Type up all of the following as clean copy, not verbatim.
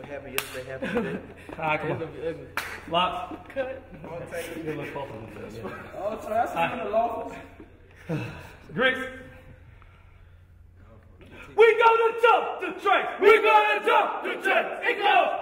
happened yesterday, happened today. Come on. Lock. Cut. I'm gonna take it. Oh, so that's in the lawful. Greeks. We gonna jump the tracks. We gonna jump the tracks. It goes.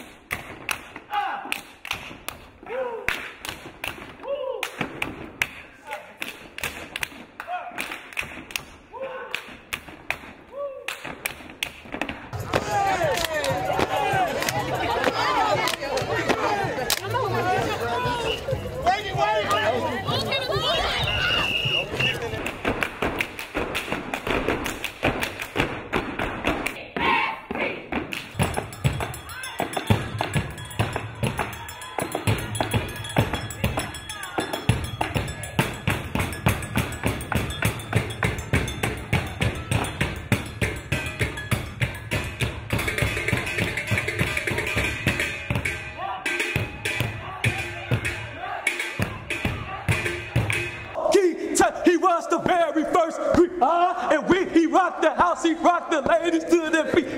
He was the very first, and when he rocked the house, he rocked the ladies to their feet.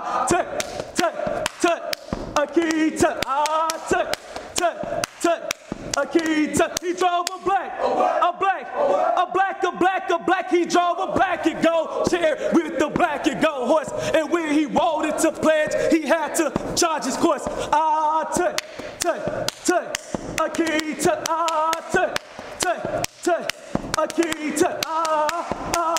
A key to a key to. He drove a black. He drove a black and gold chair with the black and gold horse. And when he rode into pledge, he had to charge his course. A key to a key to